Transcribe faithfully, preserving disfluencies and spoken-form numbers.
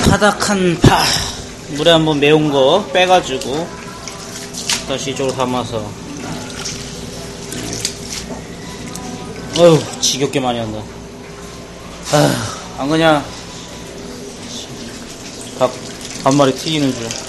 바닥한 파 물에 한번 매운 거 빼가지고 다시 이쪽으로 담아서. 어휴 지겹게 많이 한다. 아, 안 그냥 밥 한 마리 튀기는 줄.